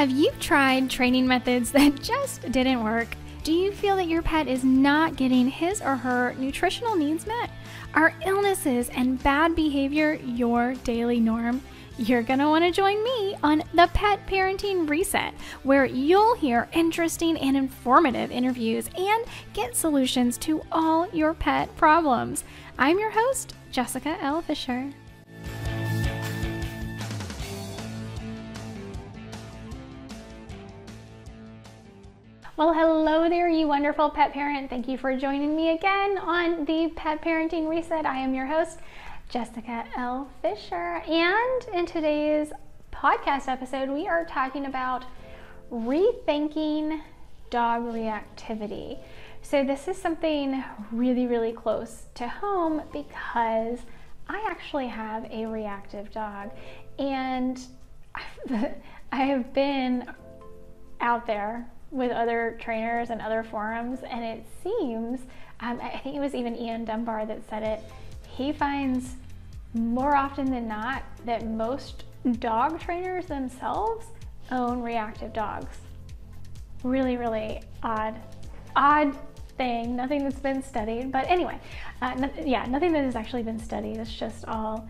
Have you tried training methods that just didn't work? Do you feel that your pet is not getting his or her nutritional needs met? Are illnesses and bad behavior your daily norm? You're going to want to join me on the Pet Parenting Reset, where you'll hear interesting and informative interviews and get solutions to all your pet problems. I'm your host, Jessica L. Fisher. Well, hello there, you wonderful pet parent. Thank you for joining me again on the Pet Parenting Reset. I am your host, Jessica L. Fisher, and in today's podcast episode, we are talking about rethinking dog reactivity. So this is something really, really close to home because I actually have a reactive dog, and I have been out there with other trainers and other forums, and it seems, I think it was even Ian Dunbar that said it, he finds more often than not that most dog trainers themselves own reactive dogs. Really, really odd thing, nothing that's been studied, but anyway, nothing that has actually been studied. It's just all,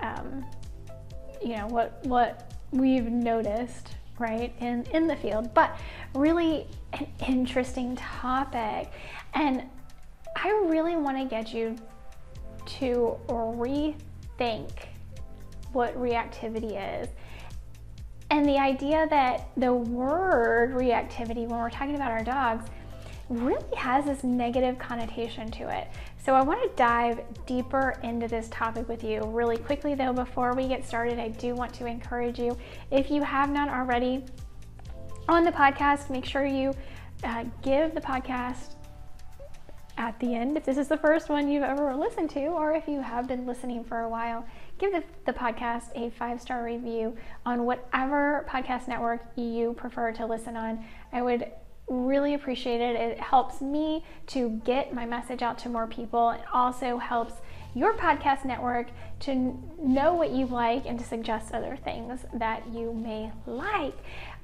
what we've noticed, right, in the field, but really an interesting topic. And I really want to get you to rethink what reactivity is, and the idea that the word reactivity, when we're talking about our dogs, really has this negative connotation to it. So I want to dive deeper into this topic with you really quickly, though. Before we get started, I do want to encourage you, if you have not already on the podcast, make sure you give the podcast at the end, if this is the first one you've ever listened to, or if you have been listening for a while, give the podcast a 5-star review on whatever podcast network you prefer to listen on. I would really appreciate it. It helps me to get my message out to more people. It also helps your podcast network to know what you like and to suggest other things that you may like.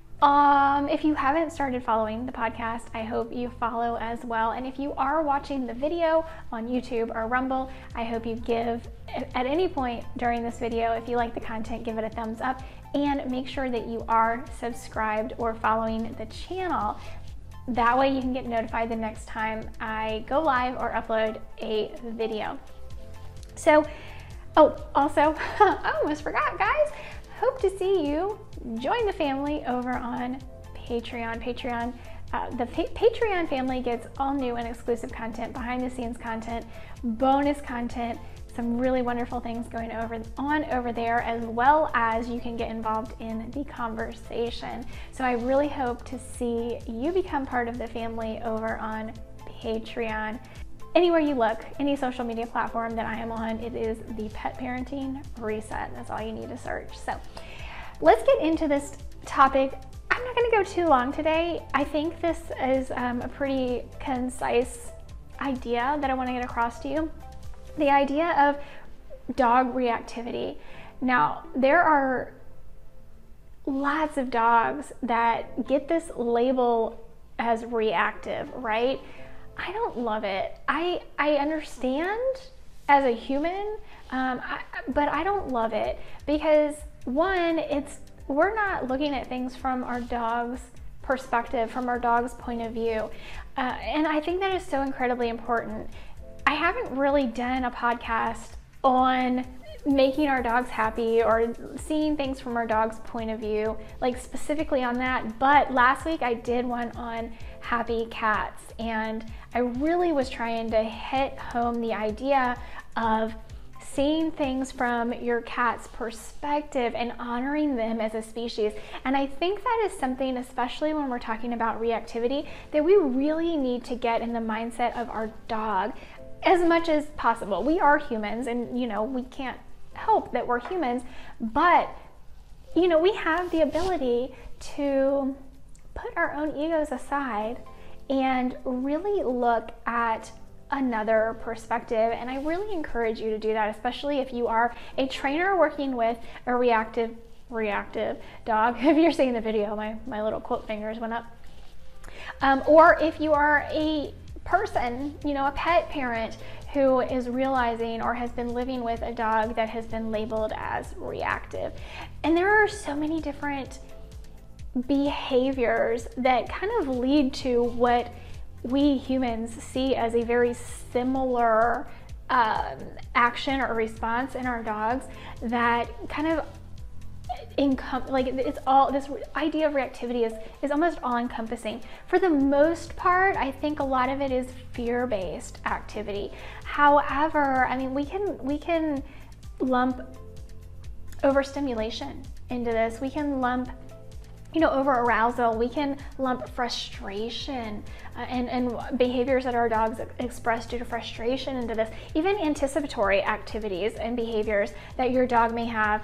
If you haven't started following the podcast, I hope you follow as well. And if you are watching the video on YouTube or Rumble, I hope you give, at any point during this video, if you like the content, give it a thumbs up, and make sure that you are subscribed or following the channel. That way you can get notified the next time I go live or upload a video. So, also, I almost forgot, guys. Hope to see you join the family over on Patreon. The Patreon family gets all new and exclusive content, behind the scenes content, bonus content, some really wonderful things going on over there, as well as you can get involved in the conversation. So I really hope to see you become part of the family over on Patreon. Anywhere you look, any social media platform that I am on, it is the Pet Parenting Reset. That's all you need to search. So let's get into this topic. I'm not going to go too long today. I think this is a pretty concise idea that I want to get across to you. The idea of dog reactivity. Now, there are lots of dogs that get this label as reactive, right? I don't love it. I understand as a human, but I don't love it because, one, we're not looking at things from our dog's perspective, from our dog's point of view, and I think that is so incredibly important. I haven't really done a podcast on making our dogs happy or seeing things from our dog's point of view, like specifically on that, but last week I did one on happy cats, and I really was trying to hit home the idea of seeing things from your cat's perspective and honoring them as a species. And I think that is something, especially when we're talking about reactivity, that we really need to get in the mindset of our dog as much as possible. We are humans, and we can't help that we're humans, but we have the ability to put our own egos aside and really look at another perspective. And I really encourage you to do that, especially if you are a trainer working with a reactive reactive dog. If you're seeing the video, my little quote fingers went up. Or if you are a person, a pet parent who is realizing or has been living with a dog that has been labeled as reactive. And there are so many different behaviors that kind of lead to what we humans see as a very similar action or response in our dogs that kind of it's all, this idea of reactivity is almost all encompassing. For the most part, I think a lot of it is fear-based activity. However, I mean, we can lump overstimulation into this. We can lump over arousal. We can lump frustration and behaviors that our dogs express due to frustration into this. Even anticipatory activities and behaviors that your dog may have,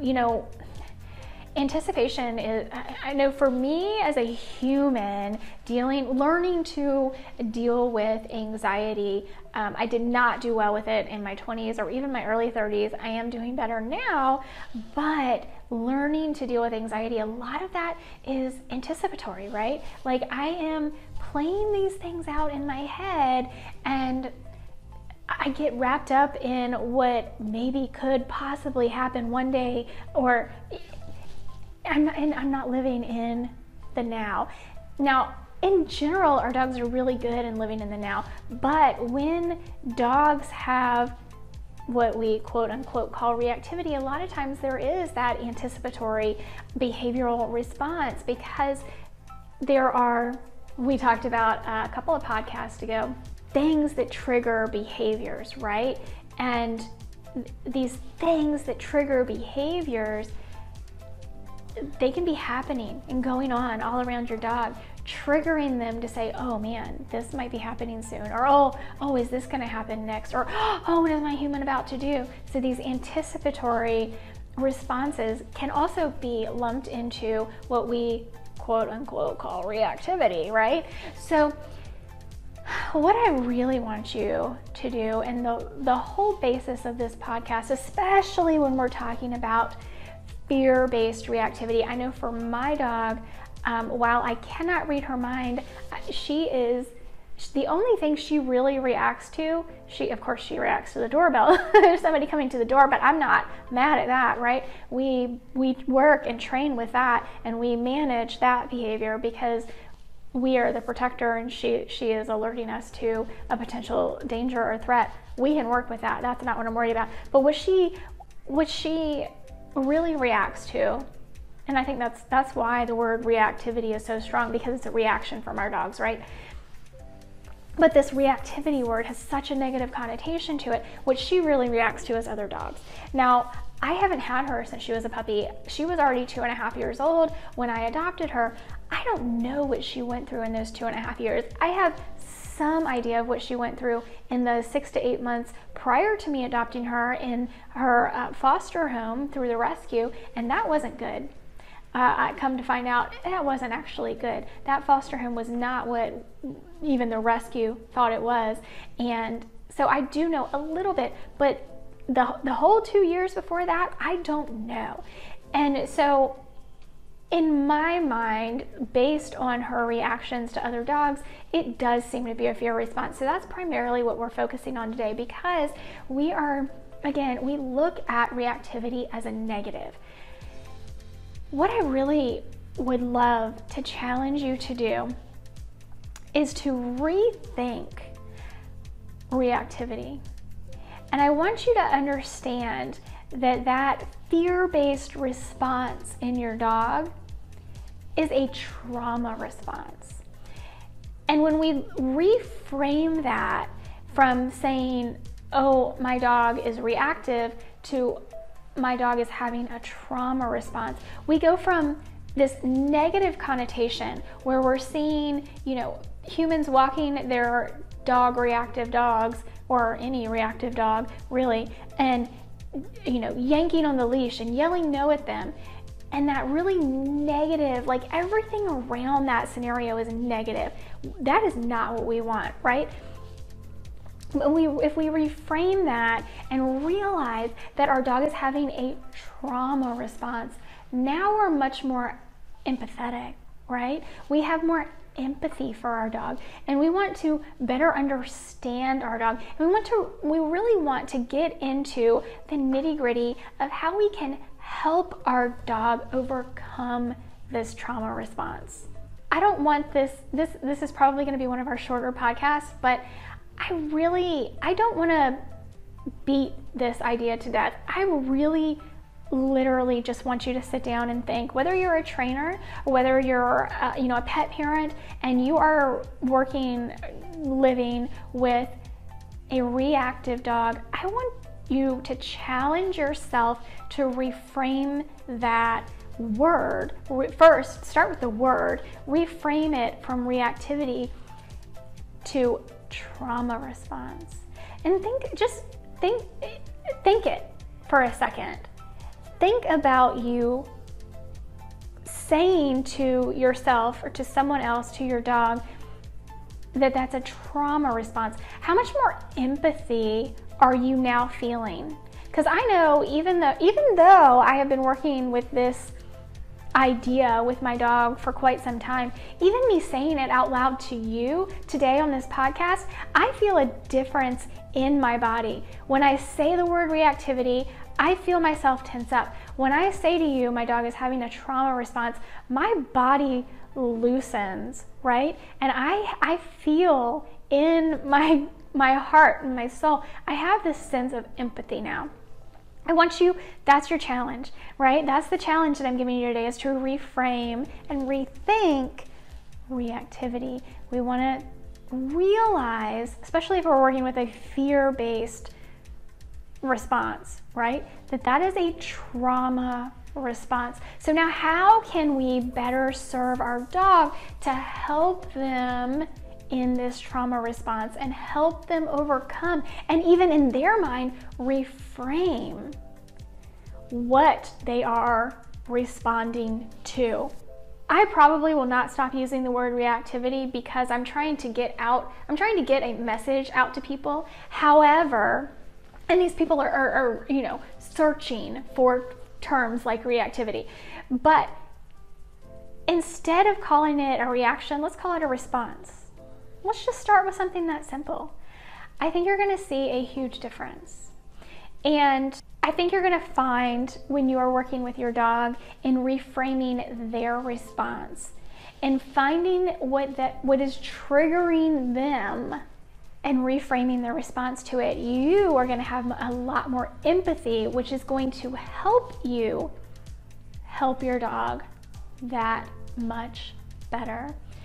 anticipation is, I know for me as a human, learning to deal with anxiety, I did not do well with it in my 20s or even my early 30s. I am doing better now, but learning to deal with anxiety, a lot of that is anticipatory, right? Like I am playing these things out in my head and I get wrapped up in what maybe could possibly happen one day, or I'm not living in the now. Now, in general, our dogs are really good in living in the now, but when dogs have what we quote unquote call reactivity, a lot of times there is that anticipatory behavioral response because there are, we talked about a couple of podcasts ago, things that trigger behaviors, right? And these things that trigger behaviors, they can be happening and going on all around your dog, triggering them to say, oh man, this might be happening soon, or oh, is this going to happen next, or oh, what is my human about to do? So these anticipatory responses can also be lumped into what we quote unquote call reactivity, right? So what I really want you to do, and the whole basis of this podcast, especially when we're talking about fear-based reactivity, I know for my dog, while I cannot read her mind, the only thing she really reacts to, of course she reacts to the doorbell. There's somebody coming to the door, but I'm not mad at that, right? We work and train with that, and we manage that behavior because we are the protector and she is alerting us to a potential danger or threat. We can work with that. That's not what I'm worried about. But what she really reacts to, and I think that's why the word reactivity is so strong, because it's a reaction from our dogs, right? But this reactivity word has such a negative connotation to it. What she really reacts to is other dogs. Now, I haven't had her since she was a puppy. She was already 2.5 years old when I adopted her. I don't know what she went through in those 2.5 years. I have some idea of what she went through in the 6 to 8 months prior to me adopting her in her foster home through the rescue, and that wasn't good. I come to find out that wasn't actually good. That foster home was not what even the rescue thought it was, and so I do know a little bit, but the whole 2 years before that, I don't know. And so in my mind, based on her reactions to other dogs, it does seem to be a fear response. So that's primarily what we're focusing on today, because we look at reactivity as a negative. What I really would love to challenge you to do is to rethink reactivity. And I want you to understand that fear-based response in your dog is a trauma response. And when we reframe that from saying, oh, my dog is reactive, to my dog is having a trauma response, we go from this negative connotation where we're seeing, humans walking their reactive dogs, or any reactive dog really, and yanking on the leash and yelling no at them, and that really negative, like everything around that scenario is negative. That is not what we want, right? if we reframe that and realize that our dog is having a trauma response, now we're much more empathetic, right? We have more empathy for our dog, and we want to better understand our dog. And we really want to get into the nitty-gritty of how we can help our dog overcome this trauma response. I don't want this is probably going to be one of our shorter podcasts, but I don't want to beat this idea to death. I really literally just want you to sit down and think, whether you're a trainer or whether you're a pet parent and you are living with a reactive dog, I want you to challenge yourself to reframe that word. First, start with the word, reframe it from reactivity to trauma response. And think it for a second. Think about you saying to yourself or to someone else, to your dog, that that's a trauma response. How much more empathy are you now feeling? Because I know even though I have been working with this idea with my dog for quite some time, even me saying it out loud to you today on this podcast, I feel a difference in my body. When I say the word reactivity, I feel myself tense up. When I say to you, my dog is having a trauma response, my body loosens, right? And I feel in my heart and my soul, I have this sense of empathy now. I want you, that's your challenge, right? That's the challenge that I'm giving you today, is to reframe and rethink reactivity. We want to realize, especially if we're working with a fear-based response, right? That is a trauma response. So now how can we better serve our dog to help them in this trauma response and help them overcome, and even in their mind, reframe what they are responding to? I probably will not stop using the word reactivity because I'm trying to get a message out to people. However, and these people are searching for terms like reactivity. But instead of calling it a reaction, let's call it a response. Let's just start with something that simple. I think you're going to see a huge difference. And I think you're going to find, when you are working with your dog, in reframing their response and finding what is triggering them and reframing their response to it, you are going to have a lot more empathy, which is going to help you help your dog that much better.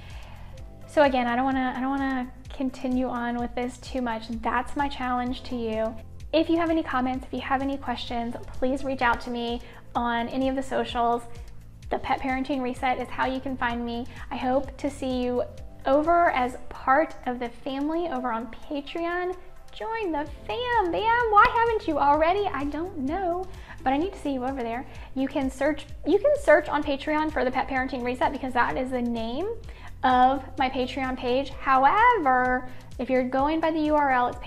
So again, I don't want to continue on with this too much. That's my challenge to you. If you have any comments, if you have any questions, please reach out to me on any of the socials. The Pet Parenting Reset is how you can find me. I hope to see you over as part of the family over on Patreon. Join the fam, man. Why haven't you already? I don't know, but I need to see you over there. You can search on Patreon for the Pet Parenting Reset because that is the name of my Patreon page. However, if you're going by the URL, it's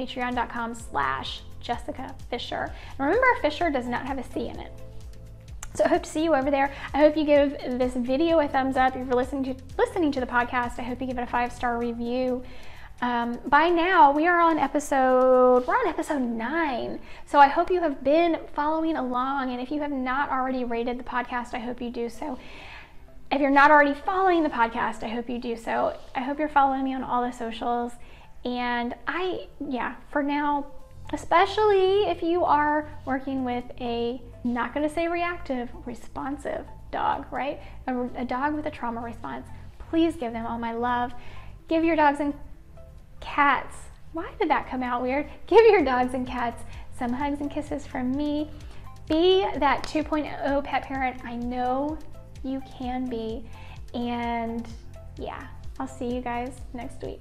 patreon.com/Jessica Fisher. And remember, Fisher does not have a C in it. So I hope to see you over there. I hope you give this video a thumbs up. If you're listening to the podcast, I hope you give it a 5-star review. By now, we're on episode 9. So I hope you have been following along. And if you have not already rated the podcast, I hope you do so. If you're not already following the podcast, I hope you do so. I hope you're following me on all the socials. And for now, especially if you are working with a, not going to say reactive, responsive dog, right? A dog with a trauma response, please give them all my love. Give your dogs and cats, why did that come out weird? Give your dogs and cats some hugs and kisses from me. Be that 2.0 pet parent I know you can be. And yeah, I'll see you guys next week.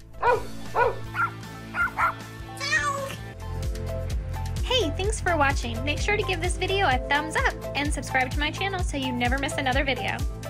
Hey, thanks for watching. Make sure to give this video a thumbs up and subscribe to my channel so you never miss another video.